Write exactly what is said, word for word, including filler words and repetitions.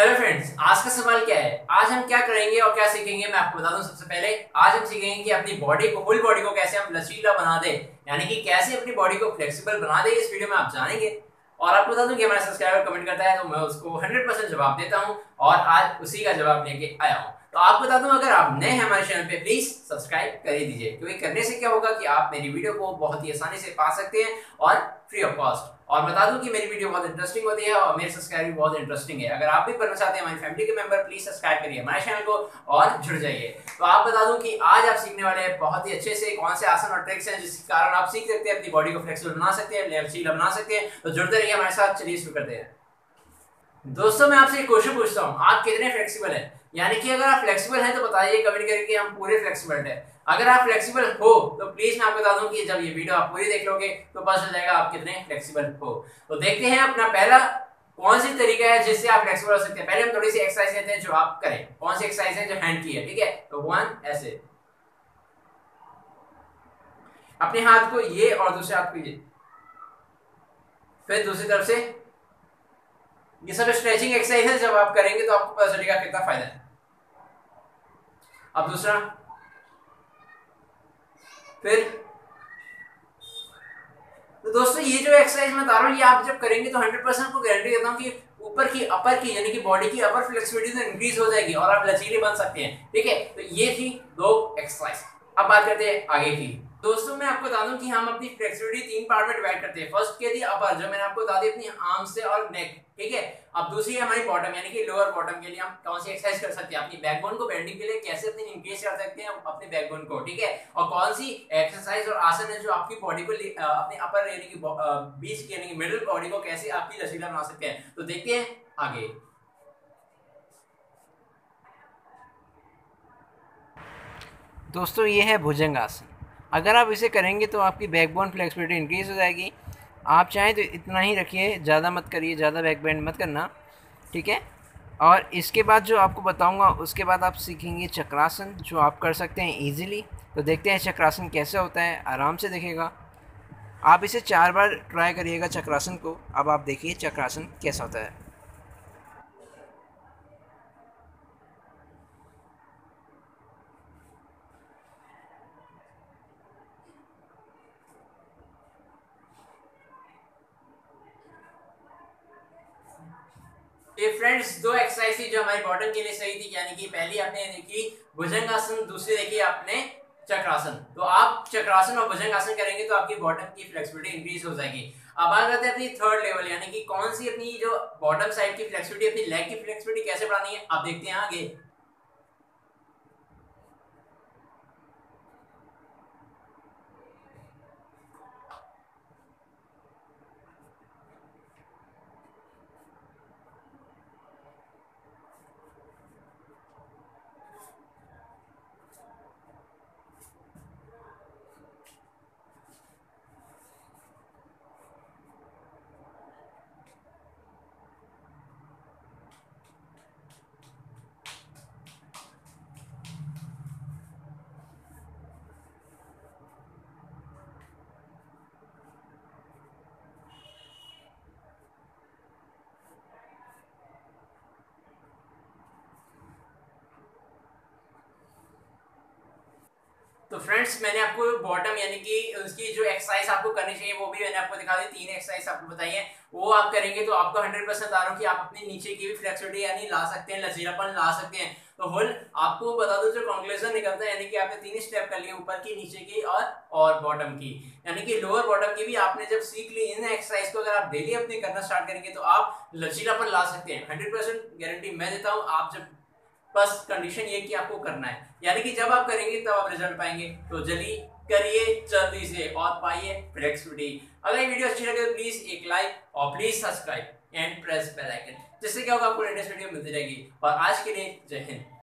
Hello friends, आज का सवाल क्या है। आज हम क्या करेंगे और क्या सीखेंगे मैं आपको बता दूं। सबसे पहले आज हम सीखेंगे कि अपनी बॉडी को, फुल बॉडी को कैसे हम लचीला बना दे, यानी कि कैसे अपनी बॉडी को फ्लेक्सिबल बना दे। इस वीडियो में आप जानेंगे। और आपको बता दूं कि हमारा सब्सक्राइबर कमेंट करता है तो मैं उसको हंड्रेड परसेंट जवाब देता हूं और आज उसी का जवाब लेके आया हूं। तो आपको बता दूं, अगर आप नए हैं हमारे चैनल पे, प्लीज सब्सक्राइब कर ही दीजिए, क्योंकि करने से क्या होगा कि आप मेरी वीडियो को बहुत ही आसानी से पा सकते हैं और फ्री ऑफ कॉस्ट। और बता दूं कि मेरी वीडियो बहुत इंटरेस्टिंग होती है और मेरे सब्सक्राइबर भी बहुत इंटरेस्टिंग है। अगर आप भी बनना चाहते हैं हमारी फैमिली के मेंबर, प्लीज सब्सक्राइब करिए हमारे चैनल को और जुड़ जाइए। तो आप बता दूं कि आज आप सीखने वाले हैं बहुत ही अच्छे से कौन से आसन और ट्रिक्स हैं जिसके कारण आप सीख सकते हैं अपनी बॉडी को फ्लेक्सिबल बना सकते हैं, लचीला बना सकते हैं। तो जुड़ते रहिए हमारे साथ। चलिए शुरू करते हैं। दोस्तों, मैं आपसे एक क्वेश्चन पूछता हूँ, आप कितने फ्लेक्सिबल हैं? यानी कि अगर आप फ्लेक्सिबल हैं तो बताइए कमेंट करके, हम पूरे फ्लेक्सिबल हैं। अगर आप फ्लेक्सिबल हो तो प्लीज मैं आपको बता दूं कि जब ये वीडियो आप पूरी देख लोगे तो पता चल जाएगा आप कितने फ्लेक्सिबल हो। तो देखते हैं अपना पहला कौन सी तरीका है जिससे आप फ्लेक्सिबल हो सकते हैं। पहले हम थोड़ी सी एक्सरसाइज लेते हैं जो आप करें। कौन सी एक्सरसाइज है? जो हैंड की है, ठीक है। तो वन ऐसे, अपने हाथ को ये और दूसरे हाथ को ये, फिर दूसरी तरफ से। ये सब स्ट्रेचिंग एक्सरसाइज है, जब आप करेंगे तो आपको पता चलेगा कितना फायदा है। अब दूसरा, फिर। तो दोस्तों, ये जो एक्सरसाइज मैं बता रहा हूँ ये आप जब करेंगे तो हंड्रेड परसेंट आपको गारंटी देता हूँ कि ऊपर की, अपर की, यानी कि बॉडी की अपर फ्लेक्सिबिलिटी तो इंक्रीज हो जाएगी और आप लचीले बन सकते हैं, ठीक है। तो ये थी दो एक्सरसाइज। अब बात करते हैं आगे की। दोस्तों, मैं आपको बता दूं कि हम अपनी फ्लेक्सिबिलिटी तीन पार्ट में डिवाइड करते हैं। फर्स्ट क्या थी? अपर, जो मैंने आपको बता दी अपनी आर्म से और नेक, ठीक है। अब दूसरी है हमारी बॉटम, यानी कि लोअर बॉटम के लिए हम कौन सी एक्सरसाइज कर सकते हैं, अपनी बैकबोन को बेंडिंग के लिए कैसे अपनी इंक्रीज कर सकते हैं अपने बैकबोन को, ठीक है। और कौन सी एक्सरसाइज और आसन है जो आपकी बॉडी को अपने अपर यानी कि बीच यानी कि मिडिल बॉडी को कैसे आपकी लचीला बना सकते हैं। तो देखते हैं आगे। दोस्तों, ये है भुजंग आसन। अगर आप इसे करेंगे तो आपकी बैकबोन फ्लेक्सिबिलिटी इंक्रीज हो जाएगी। आप चाहें तो इतना ही रखिए, ज़्यादा मत करिए, ज़्यादा बैक बेंड मत करना, ठीक है। और इसके बाद जो आपको बताऊंगा उसके बाद आप सीखेंगे चक्रासन, जो आप कर सकते हैं इजीली। तो देखते हैं चक्रासन कैसे होता है, आराम से देखेगा। आप इसे चार बार ट्राई करिएगा चक्रासन को। अब आप देखिए चक्रासन कैसा होता है। ये फ्रेंड्स दो एक्सरसाइज थी जो हमारी बॉटम के लिए सही थी, यानी कि पहली आपने देखी भुजंगासन, दूसरी देखी आपने चक्रासन। तो आप चक्रासन और भुजंगासन करेंगे तो आपकी बॉटम की फ्लेक्सिबिलिटी इंक्रीज हो जाएगी। अब बात करते हैं अपनी थर्ड लेवल, यानी कि कौन सी अपनी जो बॉटम साइड की फ्लेक्सिबिलिटी, अपनी लेग की फ्लेक्सिबिलिटी कैसे बढ़ानी है। आप देखते हैं आगे। तो फ्रेंड्स, मैंने आपको बॉटम यानी कि उसकी जो एक्सरसाइज आपको करनी चाहिए वो भी मैंने आपको दिखा दी। तीन एक्सरसाइज आपको बताई है, वो आप करेंगे तो आपको हंड्रेड परसेंट बता रहा हूँ कि आप अपने नीचे की भी फ्लेक्सिबिलिटी यानी ला सकते हैं, लचीलापन ला सकते हैं। तो होल आपको बता दो जो कंक्लूजन निकलता है, यानी कि आपने तीन स्टेप कर लिए, ऊपर की, नीचे की और और बॉटम की, यानी कि लोअर बॉटम की भी आपने जब सीख ली। इन एक्सरसाइज को अगर आप डेली अपने करना स्टार्ट करेंगे तो आप लचीलापन ला सकते हैं। हंड्रेड परसेंट गारंटी मैं देता हूँ। आप जब, बस कंडीशन ये कि आपको करना है, यानी कि जब आप करेंगे तब आप रिजल्ट पाएंगे। तो जल्दी करिए, जल्दी से, और पाइए फ्लेक्सिबिलिटी। अगर ये वीडियो अच्छी लगे तो प्लीज एक लाइक और please subscribe and press bell icon, जिससे क्या होगा आपको लेटेस्ट वीडियो मिलती रहेगी। और आज के लिए जय हिंद।